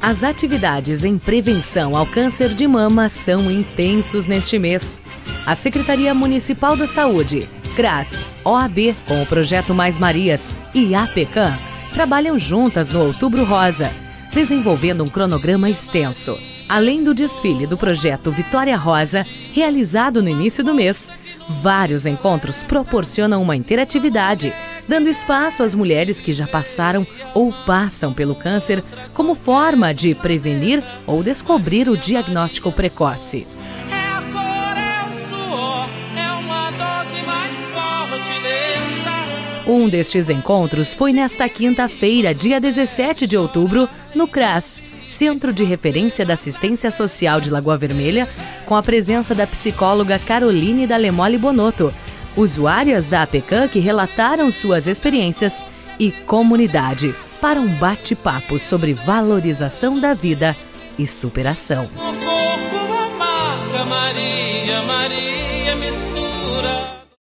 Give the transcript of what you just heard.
As atividades em prevenção ao câncer de mama são intensos neste mês. A Secretaria Municipal da Saúde, CRAS, OAB, com o Projeto Mais Marias e APECAM, trabalham juntas no Outubro Rosa, desenvolvendo um cronograma extenso. Além do desfile do Projeto Vitória Rosa, realizado no início do mês, vários encontros proporcionam uma interatividade, dando espaço às mulheres que já passaram ou passam pelo câncer como forma de prevenir ou descobrir o diagnóstico precoce. É a cor, é o suor, é uma dose mais forte lenta. Um destes encontros foi nesta quinta-feira, dia 17 de outubro, no CRAS, Centro de Referência da Assistência Social de Lagoa Vermelha, com a presença da psicóloga Caroline Dalemoli Bonotto, usuárias da APECAM que relataram suas experiências e comunidade para um bate-papo sobre valorização da vida e superação. No corpo uma marca, Maria, Maria mistura.